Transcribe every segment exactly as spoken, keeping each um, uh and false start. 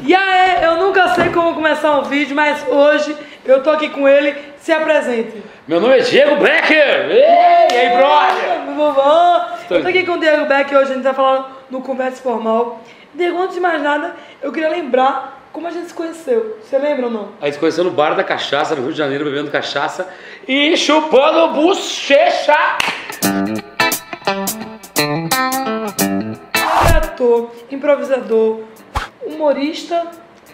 E aí, eu nunca sei como começar um vídeo, mas hoje eu tô aqui com ele. Se apresente. Meu nome é Diego Becker. Ei, e aí, brother? Estou eu tô aqui com o Diego Becker hoje, a gente vai falar no Conversa Formal. Diego, antes de mais nada, eu queria lembrar como a gente se conheceu. Você lembra ou não? A gente se conheceu no bar da cachaça, no Rio de Janeiro, bebendo cachaça e chupando bochecha. Ele é ator, improvisador, humorista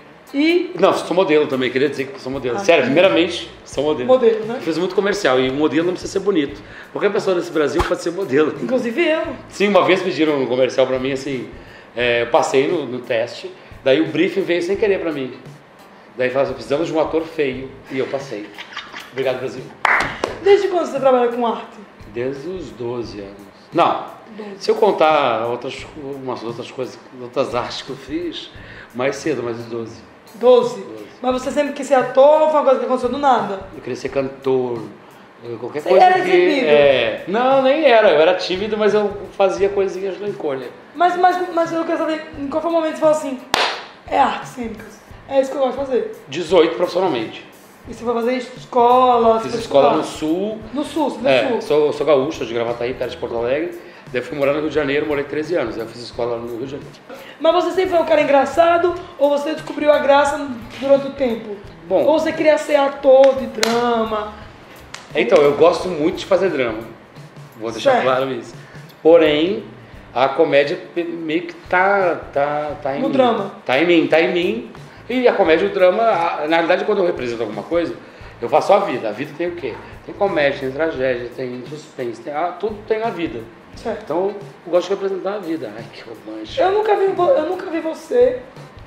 e... Não, sou modelo também, queria dizer que sou modelo. Ah, Sério, sim. primeiramente, sou modelo. Modelo, né? Eu fiz muito comercial e o modelo não precisa ser bonito. Qualquer pessoa nesse Brasil pode ser modelo. Inclusive eu. Sim, uma vez pediram um comercial pra mim, assim, é, eu passei no, no teste, daí o briefing veio sem querer pra mim. Daí falaram, precisamos de um ator feio, e eu passei. Obrigado, Brasil. Desde quando você trabalha com arte? Desde os doze anos. Não, doze. se eu contar outras, umas outras coisas, outras artes que eu fiz, mais cedo, mais de doze. doze? doze. Mas você sempre quis ser ator ou foi uma coisa que aconteceu do nada? Eu queria ser cantor, qualquer Você coisa era que... exibido? É, não, nem era, eu era tímido, mas eu fazia coisinhas na encolha. Mas, mas, mas eu quero saber, em qual foi o momento que você falou assim, é artes cênicas, é isso que eu gosto de fazer. dezoito profissionalmente. E você foi fazer escola? Fiz você foi escola no estudar? Sul. No Sul, você É, no Sul. sou, sou gaúcho, de Gravataí, perto de Porto Alegre. Daí fui morar no Rio de Janeiro, morei treze anos. Daí eu fiz escola no Rio de Janeiro. Mas você sempre foi um cara engraçado ou você descobriu a graça durante o tempo? Bom. Ou você queria ser ator de drama? Então, eu gosto muito de fazer drama. Vou deixar Certo. claro isso. Porém, a comédia meio que tá, tá, tá em No mim. drama. Tá em mim, tá em mim. E a comédia e o drama, a- na realidade, quando eu represento alguma coisa, eu faço a vida. A vida tem o quê? Tem comédia, tem tragédia, tem suspense, tem, ah, tudo tem a vida. Certo. Então, eu gosto de representar a vida. Ai, que romântico. Eu nunca vi, vo- eu nunca vi você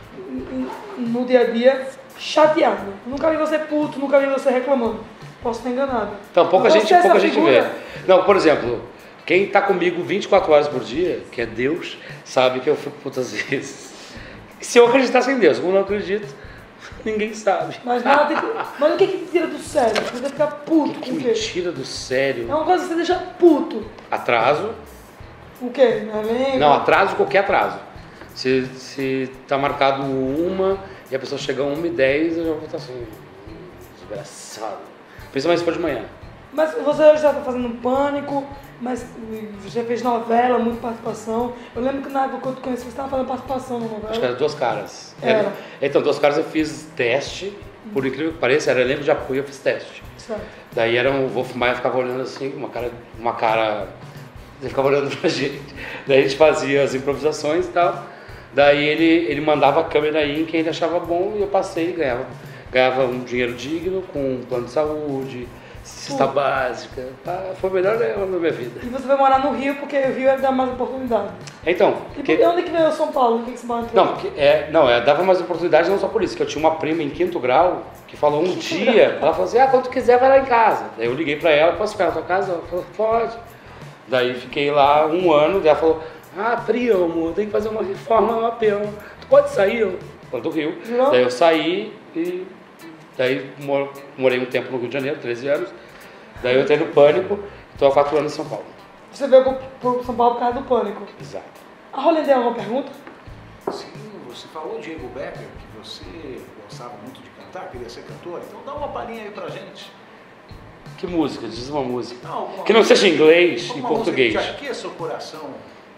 n- n- no dia a dia chateado. Eu nunca vi você puto, nunca vi você reclamando. Posso estar enganado. Então, pouca Você gente, é essa pouca gente figura? vê. Não, por exemplo, quem tá comigo vinte e quatro horas por dia, que é Deus, sabe que eu fico putas vezes. Se eu acreditasse em Deus, como eu não acredito, ninguém sabe. Mas, nada tem que- mas o que que te tira do sério? Você fica puto Que com o me quê? tira do sério. É uma coisa que você deixa puto. Atraso. O quê? Não é lembra? Não, atraso, qualquer atraso. Se, se tá marcado uma e a pessoa chega a uma e dez, eu já vou estar assim, hum, desgraçado. Principalmente se for de manhã. Mas você hoje está fazendo um Pânico, mas já fez novela, muita participação. Eu lembro que na época que eu te conheci, você estava fazendo participação na novela. Acho que era Duas Caras. Era. Então, Duas Caras eu fiz teste, por incrível que pareça, era elenco de apoio, eu fiz teste. Certo. Daí era um Wolf Maia ficava olhando assim, uma cara, uma cara, ele ficava olhando pra gente. Daí a gente fazia as improvisações e tal. Daí ele, ele mandava a câmera aí em quem ele achava bom e eu passei e ganhava. Ganhava um dinheiro digno, com um plano de saúde, cesta Pô. básica. Tá, foi o melhor ano da minha vida. E você vai morar no Rio porque o Rio era dar mais oportunidade. Então, E que- por- onde que veio o São Paulo? O que que você mora aqui? Não, porque, é, não, é, dava mais oportunidade não só por isso, que eu tinha uma prima em quinto grau que falou um dia, ela falou assim, ah, quando tu quiser vai lá em casa. Daí eu liguei pra ela, posso ficar na tua casa? Ela falou, pode. Daí fiquei lá um ano, daí ela falou, ah, primo, tem que fazer uma reforma no Apeu. Tu pode sair? Eu falei, do Rio. Jurou? Daí eu saí e daí mor- morei um tempo no Rio de Janeiro, treze anos. Daí eu entrei no Pânico, estou há quatro anos em São Paulo. Você veio pro, pro São Paulo por causa do Pânico. Exato. A Rolê tem alguma pergunta? Sim, você falou, Diego Becker, que você gostava muito de cantar, queria ser cantor, então dá uma palhinha aí pra gente. Que música? Diz uma música. Não, uma Que não seja em inglês e uma português. música que aqueça o coração.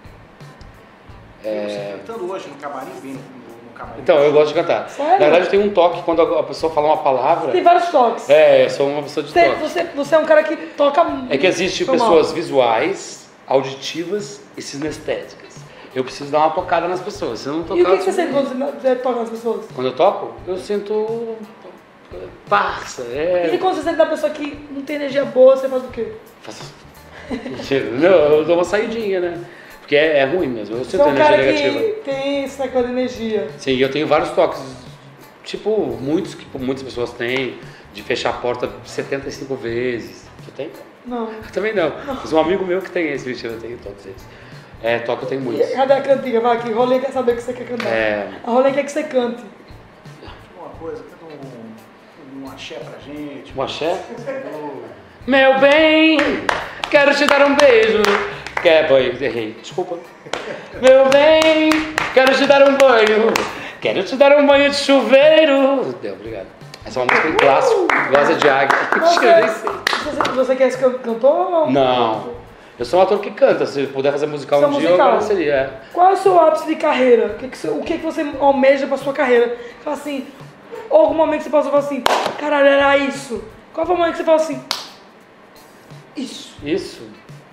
É. Você cantando hoje no camarim, bem no, no camarim. Então, eu gosto de cantar. Sério? Na verdade, eu tenho um toque quando a a pessoa fala uma palavra. Tem vários toques. É, eu sou uma pessoa de Você, toque. você, você é um cara que toca muito. É que existem Foi mal. pessoas visuais, auditivas e sinestésicas. Eu preciso dar uma tocada nas pessoas. Se eu não tocar, E o que, que você eu- sente quando você toca nas pessoas? Quando eu toco, eu sinto parça. É. E quando você sente da pessoa que não tem energia boa, você faz o quê? Faço- Mentira. Não, eu dou uma saidinha, né? Porque é, é ruim mesmo. Eu Você sinto é um energia cara negativa. que tem esse negócio de energia. Sim, eu tenho vários toques, tipo, muitos que muitas pessoas têm, de fechar a porta setenta e cinco vezes. Tu tem? Não. Eu também não. Mas um amigo meu que tem esse, mentira, eu tenho todos eles. É, toque eu tenho muitos. E cadê a cantiga? Vai aqui, Rolê quer saber o que você quer cantar. É. A Rolê quer que você cante. Uma coisa, canta um, um axé pra gente. Um axé? Oh, Meu bem, quero te dar um beijo. Quer banho? Errei, desculpa. Meu bem, quero te dar um banho. Quero te dar um banho de chuveiro. Deu, obrigado. Essa é uma música em clássico, gosta de águia. Eu nem sei. Você, você quer ser cantor? Não. Eu sou um ator que canta. Se puder fazer musical Você é um dia, musical? eu agradeceria. É. Qual é o seu ápice de carreira? O que, que, você, o que, que você almeja pra sua carreira? Fala assim, ou algum momento que você possa falar assim, caralho, era isso. Qual foi o momento que você fala assim, isso? Isso.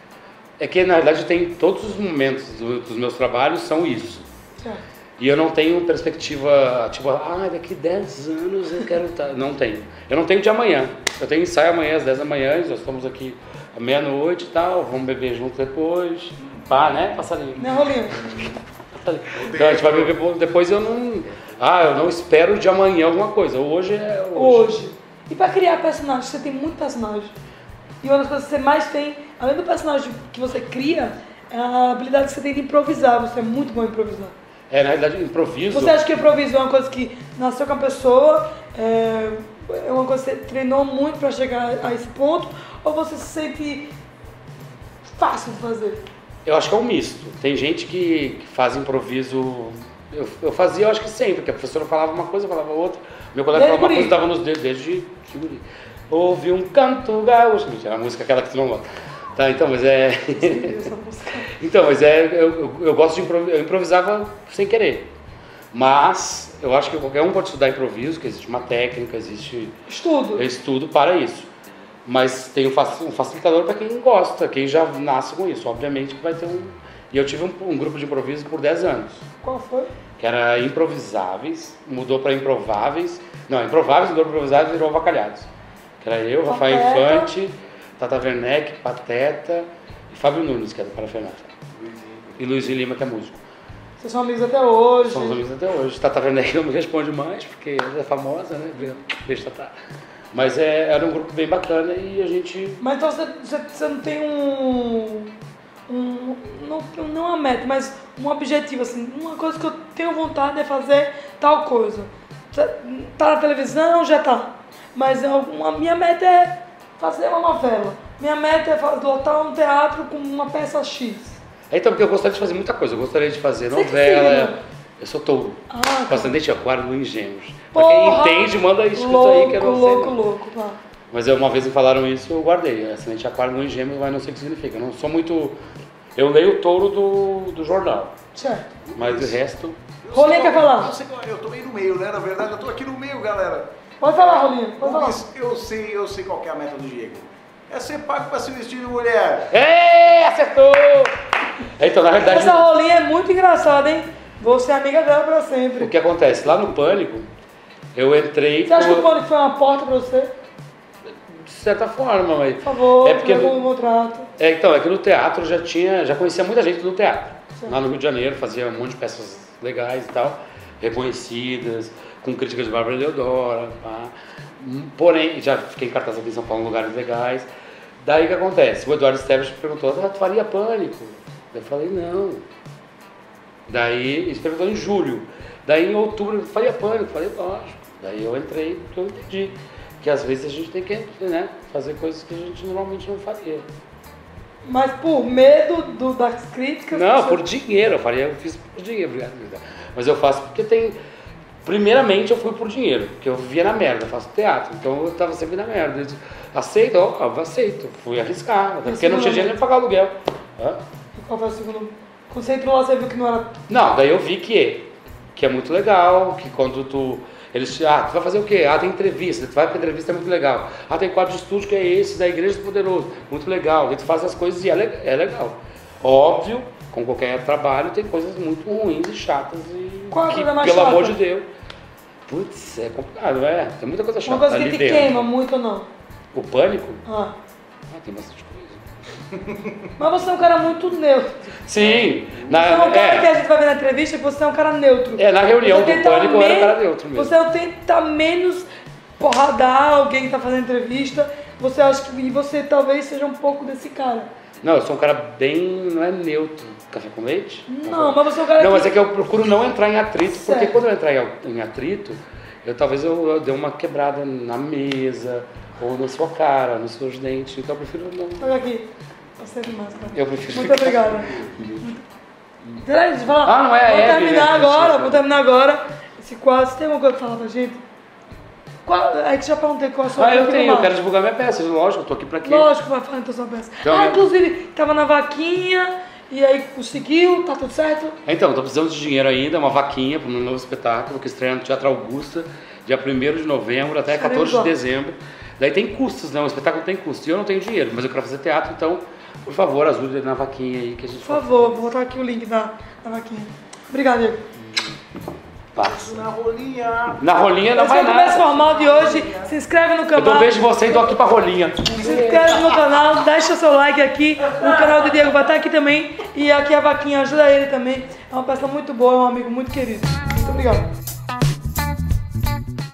É que, na verdade, tem todos os momentos do- dos meus trabalhos são isso. Certo. E eu não tenho perspectiva, tipo, ah, daqui dez anos eu quero estar. Não tenho. Eu não tenho de amanhã. Eu tenho ensaio amanhã às dez da manhã, nós estamos aqui à meia-noite e tal, vamos beber junto depois. Pá, né? Passarinho. Né, Rolinho? Passarinho. Então a gente vai beber depois. Eu não. Ah, eu não espero de amanhã alguma coisa. Hoje é hoje. Hoje. E pra criar personagens, você tem muito personagem. E uma das coisas que você mais tem, além do personagem que você cria, é a habilidade que você tem de improvisar. Você é muito bom em improvisar. É, na verdade, improviso. Você acha que improviso é uma coisa que nasceu com a pessoa, é, é uma coisa que você treinou muito pra chegar a esse ponto, ou você se sente fácil de fazer? Eu acho que é um misto. Tem gente que, que faz improviso. Eu, eu fazia, eu acho que sempre, que a professora falava uma coisa, eu falava outra. Meu colega Desde falava uma guri. coisa, dava nos dedos desde de guri. Ouvi um canto gaúcho. Mentira, a música é aquela que tu não gosta. Tá, então, mas é. Essa música. Então, mas é. Eu, eu, eu gosto de improvisar. Eu improvisava sem querer. Mas eu acho que qualquer um pode estudar improviso, que existe uma técnica, existe. Estudo. Eu estudo para isso. Mas tem um faci- um facilitador para quem gosta, quem já nasce com isso. Obviamente que vai ter um. E eu tive um, um grupo de improviso por dez anos, Qual foi? que era Improvisáveis, mudou para Improváveis. Não, Improváveis mudou para Improvisáveis e virou Avacalhados. Que era eu, Rafael Pateta. Infante, Tata Werneck, Pateta e Fábio Nunes, que é do Parafernália. E Luizinho Lima, que é músico. Vocês são amigos até hoje. Somos amigos até hoje. Tata Werneck não me responde mais, porque ela é famosa, né? Beijo, Tata. Mas é, era um grupo bem bacana e a gente... Mas então você, você, você não tem um, um não, não uma meta, mas um objetivo, assim, uma coisa que eu tenho vontade é fazer tal coisa. Tá na televisão, já tá. Mas eu- a minha meta é fazer uma novela. Minha meta é fa- lotar um teatro com uma peça X. Então, porque eu gostaria de fazer muita coisa. Eu gostaria de fazer Você que novela. signo? Eu sou touro. Ah, Com tá. ascendente aquário no Gêmeos. Pra quem Porra! entende, manda escrito louco, aí que eu não sei. louco, não. louco, tá. Mas eu, uma vez me falaram isso, eu guardei. Ascendente aquário no Gêmeos, mas não sei o que significa. Eu não sou muito... Eu leio o touro do, do jornal. Certo. Mas o resto... Eu Rolinho sei quer qual- falar? Eu, sei qual- eu tô meio no meio, né? Na verdade, eu tô aqui no meio, galera. Pode falar, Rolinho, pode falar. Mas eu sei, eu sei qual que é a meta do Diego. É ser pago pra se vestir de mulher. Ei, acertou! Então, na verdade, Essa Rolinha é muito engraçada, hein? Vou ser amiga dela pra sempre. o que acontece? Lá no Pânico, eu entrei Você acha que o com... Pânico foi uma porta pra você? De certa forma, mas... Por favor, É porque- leva um contrato. É, então, é que no teatro eu já tinha, já conhecia muita gente do teatro. Certo. Lá no Rio de Janeiro, fazia um monte de peças legais e tal, reconhecidas, com críticas de Bárbara Leodora, pá. Porém, já fiquei em cartaz aqui em São Paulo em lugares legais. Daí o que acontece? O Eduardo Esteves perguntou, ah, tu faria Pânico? Eu falei, não. Daí, ele perguntou em julho. Daí em outubro, eu faria Pânico? Eu falei, lógico. Daí eu entrei, porque eu entendi que às vezes a gente tem que, né, fazer coisas que a gente normalmente não faria. Mas por medo do, das críticas... Não, você- por dinheiro, eu faria, eu fiz por dinheiro, obrigado. obrigado. Mas eu faço porque tem. Primeiramente eu fui por dinheiro, porque eu vivia na merda, eu faço teatro, então eu tava sempre na merda. Eu disse, aceito, ó, eu aceito, fui arriscar, até porque não tinha dinheiro nem pra pagar aluguel. Hã? E qual foi o segundo? Quando você entrou lá, você viu que não era... Não, daí eu vi que, que é muito legal, que quando tu. Eles te. Ah, tu vai fazer o quê? Ah, tem entrevista, tu vai pra entrevista, é muito legal. Ah, tem quadro de estúdio que é esse, da Igreja do Poderoso, muito legal. Daí tu faz as coisas e é, le- é legal. Óbvio, com qualquer trabalho tem coisas muito ruins e chatas e Qual a que, coisa mais pelo chata? amor de Deus. Putz, é complicado, é. Tem muita coisa chata Uma coisa que ali te dentro. queima muito ou não? O pânico? Ah. Ah, tem bastante coisa. Mas você é um cara muito neutro. Sim, Você é um na, cara que é, a gente vai ver na entrevista que você é um cara neutro. é, na reunião Você do tenta pânico eu era men- cara neutro mesmo. Você não tenta menos porradar alguém que tá fazendo entrevista. Você acha que e você talvez seja um pouco desse cara. Não, eu sou um cara bem, não é neutro. Café com leite? Não, mas você é um cara Não, que... mas é que eu procuro não entrar em atrito, porque Certo. quando eu entrar em, em atrito, eu talvez eu, eu dê uma quebrada na mesa, ou na sua cara, nos seus dentes, então eu prefiro não. Olha aqui. Você é demais, cara. Eu prefiro Muito ficar- obrigada. Peraí, deixa eu falar. Ah, não é a Vou Hebe, terminar né? agora, Desculpa. vou terminar agora. esse quadro. Você tem alguma coisa pra falar pra gente? Qual, é que já perguntei qual é a sua Ah, eu peça tenho, no eu mar. quero divulgar minha peça, lógico, eu tô aqui pra quê? Lógico, vai falar então sua peça. Então, ah, eu- inclusive, tava na vaquinha, e aí conseguiu, tá tudo certo? Então, tô precisando de dinheiro ainda, uma vaquinha pro meu novo espetáculo, que estreia no Teatro Augusta, dia primeiro de novembro até Estaremos quatorze de lá. dezembro. Daí tem custos, né? O espetáculo tem custos. E eu não tenho dinheiro, mas eu quero fazer teatro, então, por favor, ajude na vaquinha aí que a gente Por favor, vou botar aqui o link da, da vaquinha. Obrigado, Diego. passa. Na rolinha. Na rolinha não Esse foi vai o Conversa nada. Formal de hoje. Se inscreve no Eu dou canal. um beijo de você e tô aqui pra rolinha. Se inscreve no canal, deixa seu like aqui. O canal do Diego vai estar aqui também. E aqui a vaquinha ajuda ele também. É uma peça muito boa, é um amigo muito querido. Muito obrigado.